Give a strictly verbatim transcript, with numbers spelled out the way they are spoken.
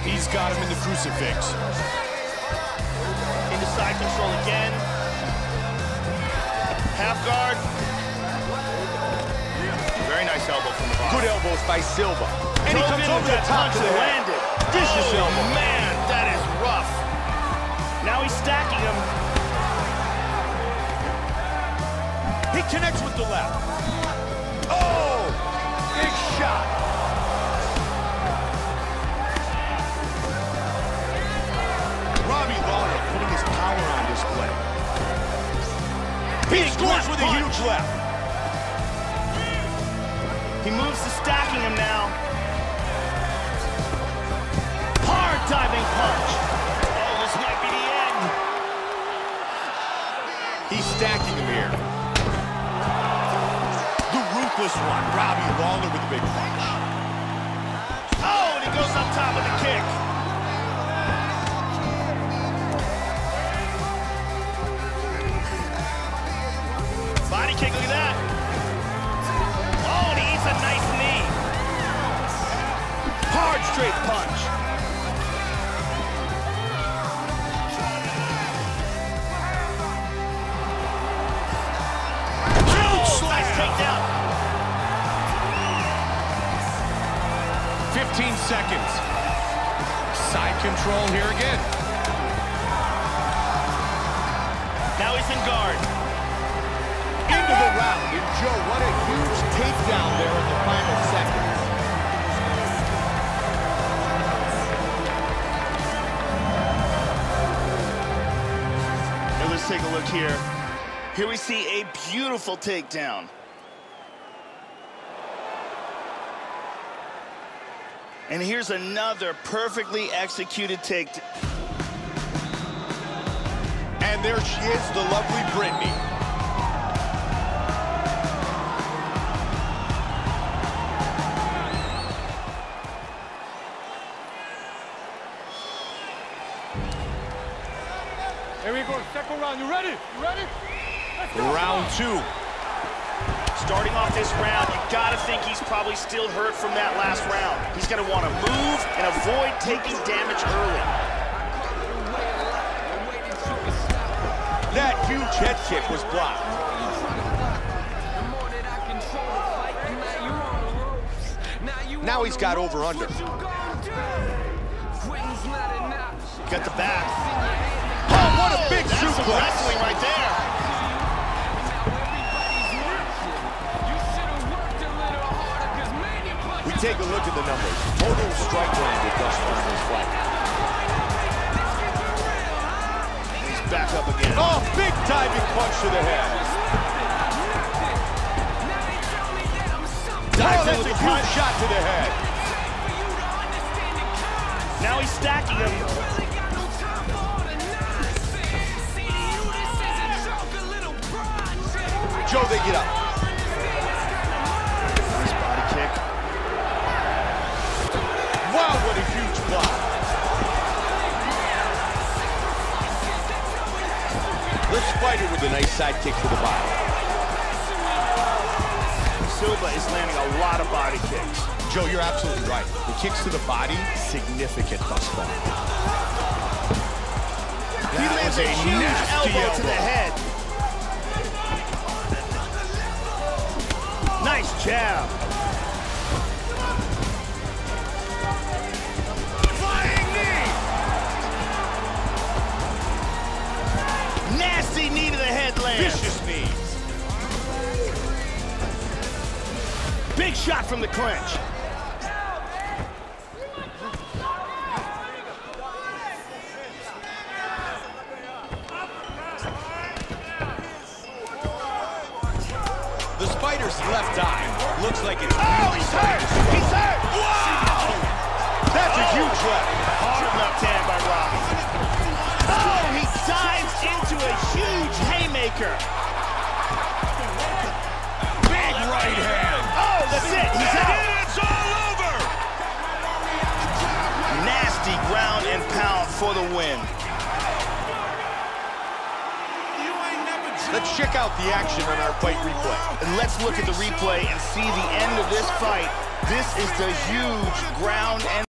He's got him in the crucifix. Into side control again. Half guard. Very nice elbow from the bottom. Good elbows by Silva. And he Drove comes in over with the that top punch of the and head. landed. Vicious oh, elbow. man, that is rough. Now he's stacking him. He connects with the left. Oh! Big shot. Robbie Lawler putting his power on display. He scores with a huge left. He moves to stacking him now. Hard diving punch. Oh, this might be the end. He's stacking him here. The ruthless one. Robbie Lawler with a big punch. Oh, and he goes up top with a kick. Body kick, look at that. Oh, and he eats a nice knee. Hard straight punch. Oh, nice takedown. fifteen seconds. Side control here again. Now he's in guard. Into the round. And Joe, what a huge takedown there in the final seconds. Now let's take a look here. Here we see a beautiful takedown. And here's another perfectly executed takedown. And there she is, the lovely Brittany. Here we go, second round. You ready? You ready? Let's go. Round two. Starting off this round, you gotta think he's probably still hurt from that last round. He's gonna want to move and avoid taking damage early. That huge head kick was blocked. Now he's got over under. Got the back. Oh, what a big That's some suplex. wrestling right there. We take a look at the numbers. Total strike landed thus far in this fight. He's back up again. Oh, big diving punch to the head. Oh, that's a huge shot to the head. Now he's stacking him. Joe, they get up. Nice body kick. Wow, what a huge block. The Spider with a nice side kick to the body. Silva is landing a lot of body kicks. Joe, you're absolutely right. The kicks to the body, significant thus far. He lands a huge elbow, elbow to the head. Nice jab. Flying knee. Nasty knee to the head lands. Vicious knees. Big shot from the clinch. The Spider's left eye looks like it's Oh, really he's starting hurt! to swell. He's hurt! Wow! That's a Oh. huge left. Hard left hand by Robbie. Oh, he dives into a huge haymaker. Big right hand. Oh, that's it. He's out. It's all over. Nasty ground and pound for the win. Let's check out the action on our fight replay. And let's look at the replay and see the end of this fight. This is the huge ground and